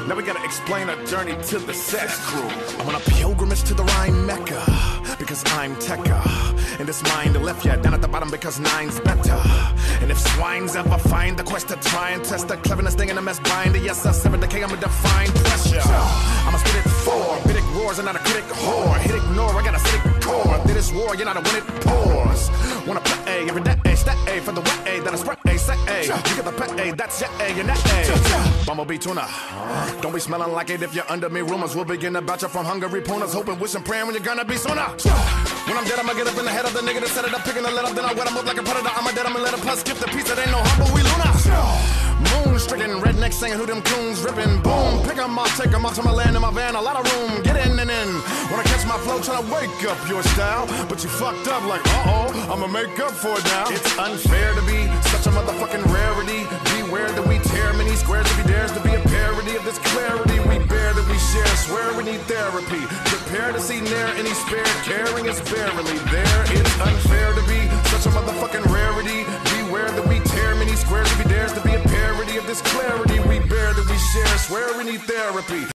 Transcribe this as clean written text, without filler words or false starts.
Now we gotta explain our journey to the sex crew. I'm on a pilgrimage to the rhyme mecca, because I'm Tekka. And this mind left ya down at the bottom because nine's better. And if swines ever find the quest to try and test the cleverness thing in a mess binder, yes, I 7 decay, I'm a define pressure. I'm a spit it for, bitic roars and not a critic whore. Hit ignore, I got a acidic core. Did this war, you're not a win it pours. Wanna play A, every day, stat A for the wet A, then I spread A, set A. You get the pet A, that's your A, and that A. Bumblebee tuna. Don't be smelling like it if you're under me. Rumors will begin about you from hungry punas. Hoping, wishing, praying when you're gonna be sooner. When I'm dead, I'ma get up in the head of the nigga that set it up, picking the let up, then I wet him up like a predator. I'm dead, I'ma let a plus skip the piece that ain't no humble, we Luna. Moon stricken, redneck saying who them coons ripping. Boom, pick 'em up, take 'em up to my land in my van, a lot of room, get in and in. Wanna catch my flow, tryna wake up your style, but you fucked up like, I'ma make up for it now. It's unfair to be such a motherfucking rarity. Beware that we tear many squares if he dares to be a parody of this clarity we bear that we share. Swear we need therapy. Prepare to see near any spare. Caring is barely there. It's unfair to be such a motherfucking rarity. Beware that we tear many squares if he dares to be a parody of this clarity we bear that we share. Swear we need therapy.